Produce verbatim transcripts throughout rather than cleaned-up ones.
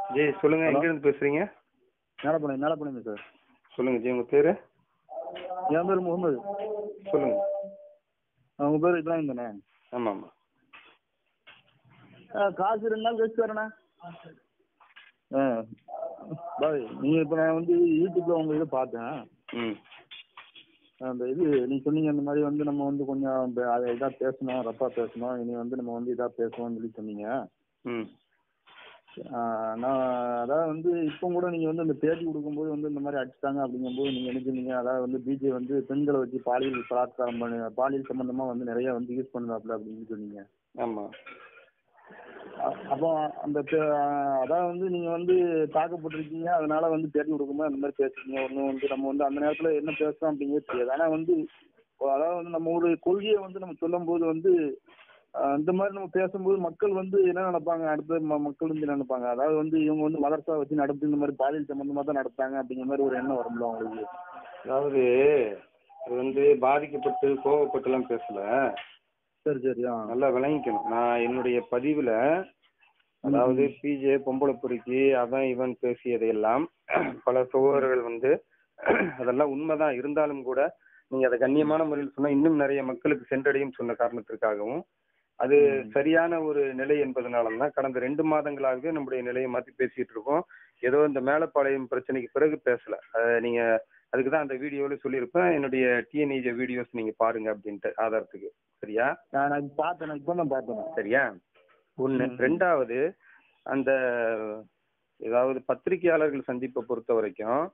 G சொல்லுங்க, hello, எங்க இருந்து பேசுறீங்க? மேலப்பணை மேலப்பணைங்க சார். சொல்லுங்க ஜி, உங்க பேரு? என் பேர் முகமது. சொல்லுங்க. உங்க பேர் இப்ராஹிம் தானே? ஆமா ஆமா. ஆ, காசு ரெண்டு நாள் கழிச்சு வரேண்ணா. ஆ பாய், நீங்கள் இப்போ நான் வந்து யூடியூப்பில் உங்கள் இதை பார்த்தேன். ம். அந்த இது நீங்கள் சொன்னீங்க, அந்த மாதிரி வந்து நம்ம வந்து கொஞ்சம் அதை இதாக பேசணும், ரப்பாக பேசணும், இனி வந்து நம்ம வந்து இதாக பேசுவோம்னு சொல்லி சொன்னீங்க. ம். நான் அதாவது வந்து இப்போ கூட நீங்கள் வந்து அந்த பேட்டி கொடுக்கும்போது வந்து இந்த மாதிரி அடிச்சிட்டாங்க அப்படிங்கும்போது நீங்கள் என்ன சொன்னீங்க, அதாவது வந்து பிஜே வந்து பெண்களை வச்சு பாலியல் பலாத்காரம் பண்ணி பாலியல் சம்மந்தமாக வந்து நிறைய வந்து யூஸ் பண்ணுறாப்புல அப்படின்னு சொன்னீங்க. ஆமா. அப்போ அந்த அதாவது வந்து நீங்க வந்து தாக்கப்பட்டிருக்கீங்க, அதனால வந்து பேட்டி கொடுக்கும்போது அந்த மாதிரி பேசுறீங்க. ஒன்றும் வந்து நம்ம வந்து அந்த நேரத்தில் என்ன பேசுறோம் அப்படிங்கிறது தெரியாது. ஆனால் வந்து அதாவது வந்து நம்ம ஒரு கொள்கையை வந்து நம்ம சொல்லும் போது வந்து இந்த மாதிரி நம்ம பேசும்போது மக்கள் வந்து என்ன நினைப்பாங்க, அடுத்த மக்கள் வந்து என்ன நினைப்பாங்க, அதாவது வந்து இவங்க வந்து மதரசா வச்சு நடத்தி இந்த மாதிரி பாலியல் சம்பந்தமாக தான் நடத்தாங்க அப்படிங்கிற மாதிரி ஒரு எண்ணம் வரும்ல அவங்களுக்கு. அதாவது அது வந்து பாதிக்கப்பட்டு கோவப்பட்டுலாம் பேசல. சரி சரி. நல்லா விளங்கிக்கணும். நான் என்னுடைய பதிவுல அதாவது பிஜே பொம்பளை பொறுக்கி அவன் இவன் பேசியதையெல்லாம் பல சகோதரர்கள் வந்து அதெல்லாம் உண்மைதான் இருந்தாலும் கூட நீங்க அதை கண்ணியமான முறையில் சொன்னா இன்னும் நிறைய மக்களுக்கு சென்றடையும் சொன்ன காரணத்திற்காகவும் அது சரியான ஒரு நிலை என்பதனாலதான் கடந்த ரெண்டு மாதங்களாகவே நம்முடைய நிலையை மாற்றி பேசிட்டு இருக்கோம். ஏதோ இந்த மேலப்பாளையம் பிரச்சனைக்கு பிறகு பேசல. நீங்க அதுக்குதான் அந்த வீடியோல சொல்லியிருப்பேன், என்னுடைய டிஎன்இஜே வீடியோஸ் நீங்க பாருங்க அப்படின்ட்டு ஆதாரத்துக்கு. சரியா? நான் பார்த்தேன், இப்போ தான் பார்த்தேன். சரியா? ஒண்ணு. ரெண்டாவது, அந்த ஏதாவது பத்திரிகையாளர்கள் சந்திப்பை பொறுத்த வரைக்கும்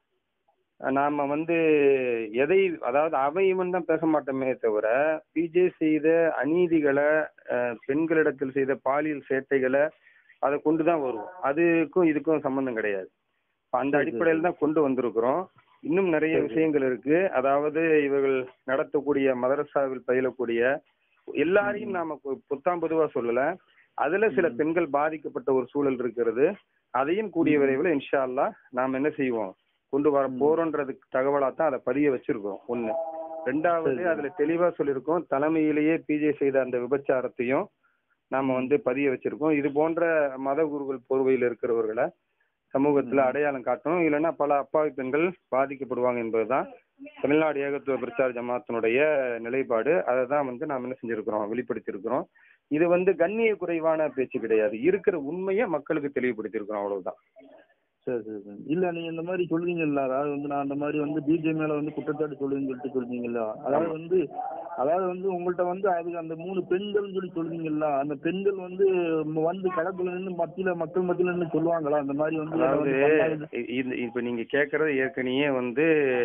நாம வந்து எதை அதாவது அவன் இவன் தான் பேச மாட்டோமே தவிர பிஜே செய்த அநீதிகளை, பெண்களிடத்தில் செய்த பாலியல் சேட்டைகளை அதை கொண்டுதான் வருவோம். அதுக்கும் இதுக்கும் சம்பந்தம் கிடையாது. அந்த அடிப்படையில் தான் கொண்டு வந்திருக்கிறோம். இன்னும் நிறைய விஷயங்கள் இருக்கு. அதாவது இவர்கள் நடத்தக்கூடிய மதரசாவில் பயிலக்கூடிய எல்லாரையும் நாம புத்தாம் பொதுவா சொல்லல. அதுல சில பெண்கள் பாதிக்கப்பட்ட ஒரு சூழல் இருக்கிறது. அதையும் கூடிய விரைவில் இன்ஷா அல்லாஹ் நாம் என்ன செய்வோம், கொண்டு வர போறோன்றதுக்கு தகவலா தான் அதை பதிய வச்சிருக்கோம். ஒண்ணு. ரெண்டாவது, அதுல தெளிவா சொல்லியிருக்கோம், தலைமையிலேயே பிஜே செய்த அந்த விபச்சாரத்தையும் நாம வந்து பதிய வச்சிருக்கோம். இது போன்ற மத குருக்கள் போர்வையில் இருக்கிறவர்களை சமூகத்துல அடையாளம் காட்டணும், இல்லைன்னா பல அப்பாவி பெண்கள் பாதிக்கப்படுவாங்க என்பதுதான் தமிழ்நாடு ஏகத்துவ பிரச்சார ஜமாத்தினுடைய நிலைப்பாடு. அதை தான் வந்து நாம் என்ன செஞ்சிருக்கிறோம், வெளிப்படுத்தி இருக்கிறோம். இது வந்து கண்ணிய குறைவான பேச்சு கிடையாது, இருக்கிற உண்மையை மக்களுக்கு தெளிவுபடுத்தியிருக்கிறோம், அவ்வளவுதான். சரி சரி சரி. இல்ல நீங்க இந்த மாதிரி சொல்றீங்கல்ல, அதாவது வந்து நான் அந்த மாதிரி வந்து பிஜே மேல வந்து குற்றச்சாட்டு சொல்லுன்னு சொல்லிட்டு சொல்றீங்கல்ல, அதாவது வந்து அதாவது வந்து உங்கள்கிட்ட வந்து அதுக்கு அந்த மூணு பெண்கள் சொல்லி சொல்றீங்கல்ல, அந்த பெண்கள் வந்து வந்து களத்துல நின்று மத்தியில மக்கள் மத்தியில நின்று சொல்லுவாங்களா அந்த மாதிரி வந்து? அதாவது இப்ப நீங்க கேட்கறது ஏற்கனவே வந்து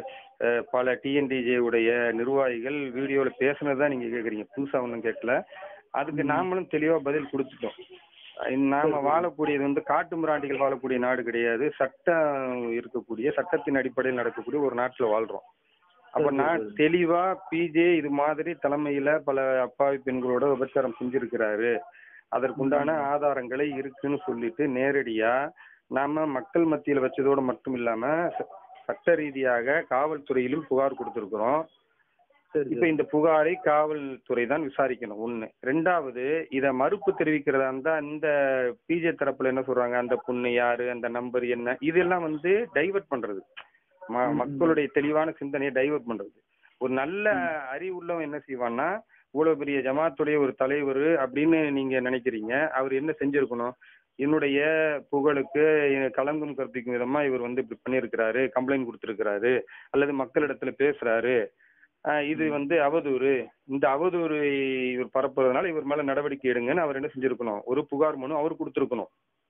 பல டிஎன்டிஜே உடைய நிர்வாகிகள் வீடியோல பேசுனதுதான் நீங்க கேக்குறீங்க, புதுசா ஒன்றும் கேட்கல. அதுக்கு நாமளும் தெளிவா பதில் கொடுத்துட்டோம். நாம வாழக்கூடியது வந்து காட்டு மிராண்டிகள் வாழக்கூடிய நாடு கிடையாது, சட்டம் இருக்கக்கூடிய சட்டத்தின் அடிப்படையில் நடக்கக்கூடிய ஒரு நாட்டுல வாழ்றோம். அப்ப நான் தெளிவா பிஜே இது மாதிரி தலைமையில பல அப்பாவி பெண்களோட விபச்சாரம் செஞ்சிருக்கிறாரு, அதற்குண்டான ஆதாரங்களை இருக்குன்னு சொல்லிட்டு நேரடியா நாம மக்கள் மத்தியில வச்சதோடு மட்டும் இல்லாம சட்ட ரீதியாக காவல்துறையிலும் புகார் கொடுத்திருக்கிறோம். இப்ப இந்த புகாரை காவல்துறை தான் விசாரிக்கணும். ஒண்ணு. ரெண்டாவது, இத மறுப்பு தெரிவிக்கிறதா இருந்தா இந்த பிஜே தரப்புல என்ன சொல்றாங்க, அந்த பொண்ணு யாரு, அந்த நம்பர் என்ன, இதெல்லாம் வந்து டைவர்ட் பண்றது, மக்களுடைய தெளிவான சிந்தனையை டைவர்ட் பண்றது. ஒரு நல்ல அறிவுள்ளவன் என்ன செய்வான்னா, இவ்வளவு பெரிய ஜமாத்துடைய ஒரு தலைவர் அப்படின்னு நீங்க நினைக்கிறீங்க, அவர் என்ன செஞ்சிருக்கணும், என்னுடைய புகழுக்கு களங்கம் கற்பிக்கும் விதமா இவர் வந்து இப்படி பண்ணியிருக்கிறாரு, கம்ப்ளைண்ட் கொடுத்திருக்கிறாரு, அல்லது மக்களிடத்துல பேசுறாரு, இது வந்து அவதூறு, இந்த அவதூறு இவர் பரப்புறதுனால இவர் மேல நடவடிக்கை எடுங்கன்னு அவர் என்ன செஞ்சிருக்கணும், ஒரு புகார் மனு அவர் கொடுத்திருக்கணும்.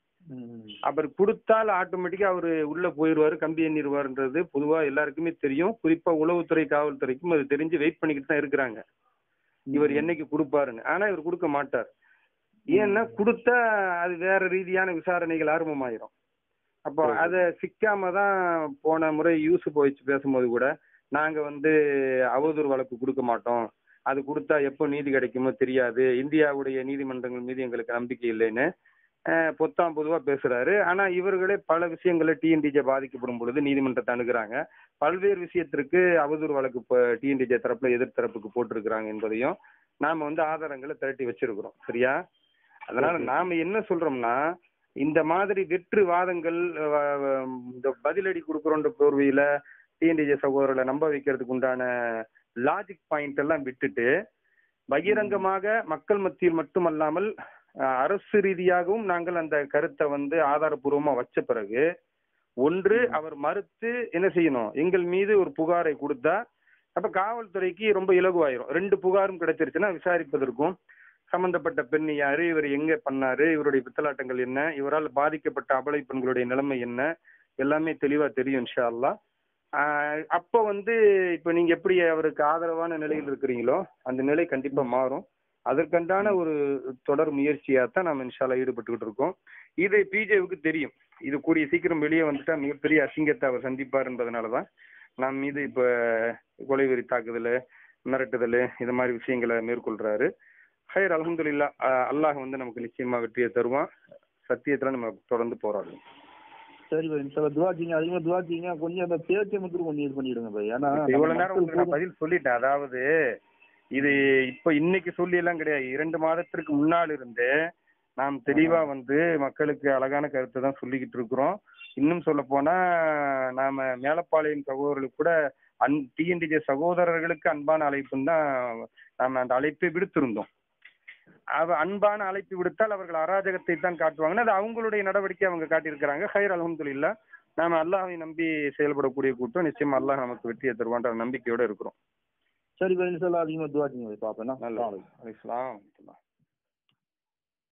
அவர் கொடுத்தால் ஆட்டோமேட்டிக்கா அவரு உள்ள போயிடுவாரு, கம்பி எண்ணிடுவாருன்றது பொதுவா எல்லாருக்குமே தெரியும். குறிப்பா உளவுத்துறை காவல்துறைக்கும் அது தெரிஞ்சு வெயிட் பண்ணிக்கிட்டு தான் இருக்கிறாங்க, இவர் என்னைக்கு கொடுப்பாருன்னு. ஆனா இவர் கொடுக்க மாட்டார். ஏன்னா கொடுத்தா அது வேற ரீதியான விசாரணைகள் ஆரம்பமாயிரும். அப்போ அதை சிக்காம தான் போன முறை யூசுப் வச்சு பேசும்போது கூட நாங்க வந்து அவதூறு வழக்கு கொடுக்க மாட்டோம், அது கொடுத்தா எப்போ நீதி கிடைக்குமோ தெரியாது, இந்தியாவுடைய நீதிமன்றங்கள் மீது எங்களுக்கு நம்பிக்கை இல்லைன்னு பொத்தாம் பொதுவா பேசுறாரு. ஆனா இவர்களே பல விஷயங்கள டிஎன்டிஜே பாதிக்கப்படும் பொழுது நீதிமன்றத்தை அணுகுறாங்க, பல்வேறு விஷயத்திற்கு அவதூறு வழக்கு டிஎன்டிஜே தரப்புல எதிர் தரப்புக்கு போட்டிருக்கிறாங்க என்பதையும் நாம வந்து ஆதாரங்களை திரட்டி வச்சிருக்கிறோம். சரியா? அதனால நாம என்ன சொல்றோம்னா, இந்த மாதிரி வெற்று வாதங்கள் இந்த பதிலடி கொடுக்குறோன்ற போர்வையில டிஎன்டிஜே சகோதரர்களை நம்ப வைக்கிறதுக்கு உண்டான லாஜிக் பாயிண்ட் எல்லாம் விட்டுட்டு பகிரங்கமாக மக்கள் மத்தியில் மட்டுமல்லாமல் அரசு ரீதியாகவும் நாங்கள் அந்த கருத்தை வந்து ஆதாரபூர்வமா வச்ச பிறகு ஒன்று அவர் மறுத்து என்ன செய்யணும், எங்கள் மீது ஒரு புகாரை கொடுத்தா அப்ப காவல்துறைக்கு ரொம்ப இலகுவாயிரும். ரெண்டு புகாரும் கிடைச்சிருச்சுன்னா விசாரிப்பதற்கும் சம்பந்தப்பட்ட பெண் யாரு, இவர் எங்க பண்ணாரு, இவருடைய பித்தலாட்டங்கள் என்ன, இவரால் பாதிக்கப்பட்ட அபலை பெண்களுடைய நிலைமை என்ன, எல்லாமே தெளிவா தெரியும் இன்ஷா அல்லாஹ். அப்போ வந்து இப்ப நீங்க எப்படி அவருக்கு ஆதரவான நிலையில் இருக்கிறீங்களோ அந்த நிலை கண்டிப்பா மாறும். அதற்கண்டான ஒரு தொடர் முயற்சியாத்தான் நாம் இன்ஷா அல்லாஹ் ஈடுபட்டுக்கிட்டு இருக்கோம். இதை பிஜேவுக்கு தெரியும். இது கூடிய சீக்கிரம் வெளியே வந்துட்டா மிகப்பெரிய அசிங்கத்தை அவர் சந்திப்பார் என்பதனாலதான் நம் மீது இப்ப கொலைவெறி தாக்குதல், மிரட்டுதல் இது மாதிரி விஷயங்களை மேற்கொள்றாரு. ஹைர் அல்ஹம்துலில்லாஹ், அல்லாஹ் வந்து நமக்கு நிச்சயமா வெற்றியை தருவான். சத்தியத்துல நம்ம தொடர்ந்து போராடுவோம். சரி பாய், இன்ஷா அல்லாஹ் துஆ செய்யுங்க, அதிகமா துஆ செய்யுங்க. கொஞ்சம் அந்த பேச்சை மட்டும் கொஞ்சம் இது பண்ணிடுங்க பாய். ஏன்னா இவ்வளவு நேரம் உங்களுக்கு நான் பதில் சொல்லிட்டேன். அதாவது இது இப்ப இன்னைக்கு சொல்லி எல்லாம் கிடையாது, இரண்டு மாதத்திற்கு முன்னால் இருந்து நாம் தெளிவா வந்து மக்களுக்கு அழகான கருத்தை தான் சொல்லிக்கிட்டு இருக்கிறோம். இன்னும் சொல்ல போனா நாம மேலப்பாளையம் சகோதரர்களுக்கு கூட அன் டிஎன்டிஜே சகோதரர்களுக்கு அன்பான அழைப்புன்னு தான் நாம அந்த அழைப்பை விடுத்திருந்தோம். அவ அன்பான அழைப்பு விடுத்தால் அவர்கள் அராஜகத்தை தான் காட்டுவாங்கன்னு அது அவங்களுடைய நடவடிக்கை அவங்க காட்டியிருக்கிறாங்க. ஹைர் அல்ஹம்துலில்லாஹ், நாம அல்லாஹ்வை நம்பி செயல்படக்கூடிய கூட்டம். நிச்சயமா அல்லாஹ் நமக்கு வெற்றியை தருவான்ற நம்பிக்கையோட இருக்கிறோம். சரி பாய், இன்ஷா அல்லாஹ் அதிகமா துஆ செய்யுங்க பாப்பேன். நல்லது. அலைஹிஸ்ஸலாம்.